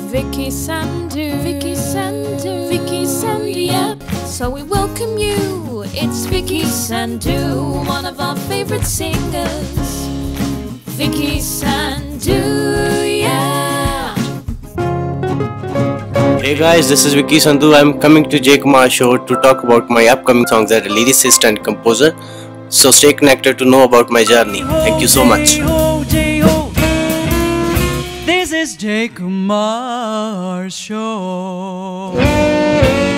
Vicky Sandhu, Vicky Sandhu, Vicky Sandhu, yeah. So we welcome you. It's Vicky Sandhu, one of our favorite singers. Vicky Sandhu, yeah. Hey guys, this is Vicky Sandhu. I'm coming to J Kumar show to talk about my upcoming songs as a lyricist and composer. So stay connected to know about my journey. Thank you so much. This is J Kumar show.